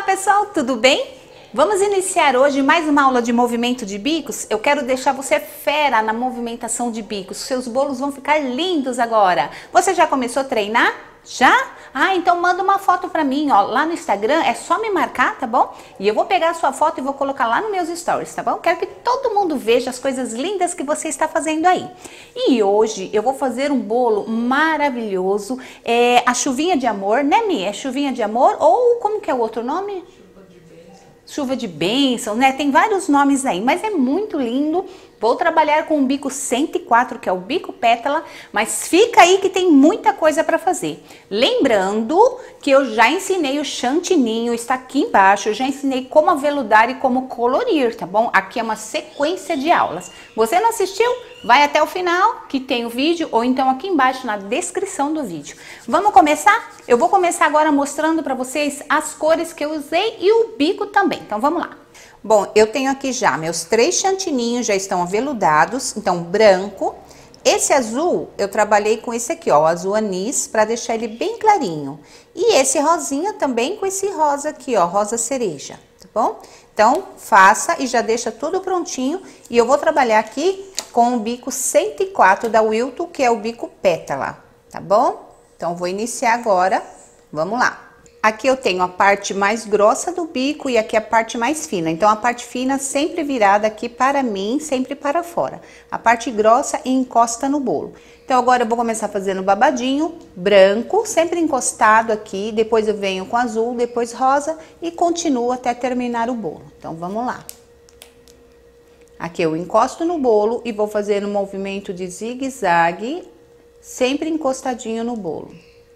pessoal, tudo bem? Vamos iniciar hoje mais uma aula de movimento de bicos. Eu quero deixar você fera na movimentação de bicos. Seus bolos vão ficar lindos agora. Você já começou a treinar? Já? Então manda uma foto pra mim, ó, lá no Instagram, é só me marcar, tá bom? E eu vou pegar a sua foto e vou colocar lá nos meus stories, tá bom? Quero que todo mundo veja as coisas lindas que você está fazendo aí. E hoje eu vou fazer um bolo maravilhoso, a chuvinha de amor, né, Mi? É chuvinha de amor ou como que é o outro nome? Chuva de bênção, né? Tem vários nomes aí, mas é muito lindo. Vou trabalhar com o bico 104, que é o bico pétala, mas fica aí que tem muita coisa para fazer. Lembrando que eu já ensinei o chantininho, está aqui embaixo, eu já ensinei como aveludar e como colorir, tá bom? Aqui é uma sequência de aulas. Você não assistiu? Vai até o final, que tem o vídeo, ou então aqui embaixo na descrição do vídeo. Vamos começar? Eu vou começar agora mostrando para vocês as cores que eu usei e o bico também. Então vamos lá. Bom, eu tenho aqui já meus 3 chantininhos, já estão aveludados, então branco. Esse azul, eu trabalhei com esse aqui, ó, o azul anis, para deixar ele bem clarinho. E esse rosinha também com esse rosa aqui, ó, rosa cereja, tá bom? Então, faça e já deixa tudo prontinho. E eu vou trabalhar aqui com o bico 104 da Wilton, que é o bico pétala, tá bom? Então, vou iniciar agora, vamos lá. Aqui eu tenho a parte mais grossa do bico e aqui a parte mais fina. Então, a parte fina sempre virada aqui para mim, sempre para fora. A parte grossa encosta no bolo. Então, agora eu vou começar fazendo babadinho branco, sempre encostado aqui. Depois eu venho com azul, depois rosa e continuo até terminar o bolo. Então, vamos lá. Aqui eu encosto no bolo e vou fazer um movimento de zigue-zague, sempre encostadinho no bolo.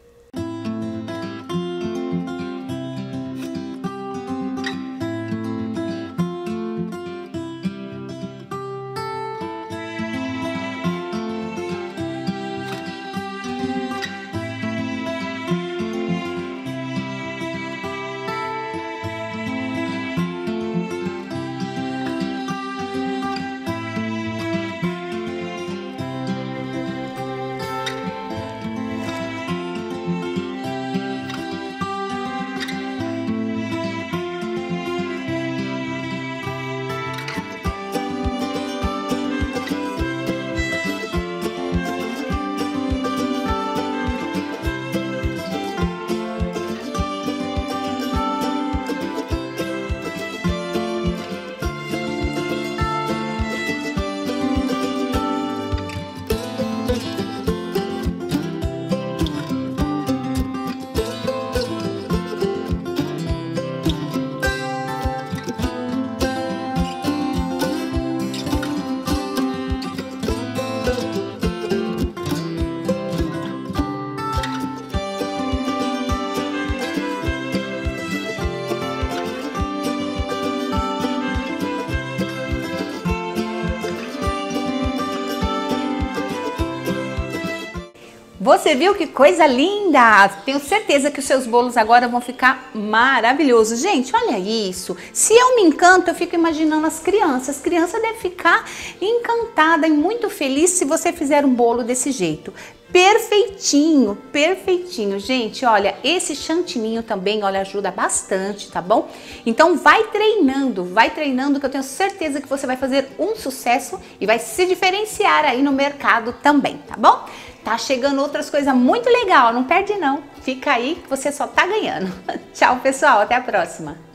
Você viu que coisa linda? Tenho certeza que os seus bolos agora vão ficar maravilhosos. Gente, olha isso. Se eu me encanto, eu fico imaginando as crianças. As crianças devem ficar encantadas e muito felizes se você fizer um bolo desse jeito. Perfeitinho, perfeitinho. Gente, olha, esse chantininho também, olha, ajuda bastante, tá bom? Então vai treinando que eu tenho certeza que você vai fazer um sucesso e vai se diferenciar aí no mercado também, tá bom? Tá chegando outras coisas muito legais, não perde não. Fica aí que você só tá ganhando. Tchau, pessoal, até a próxima.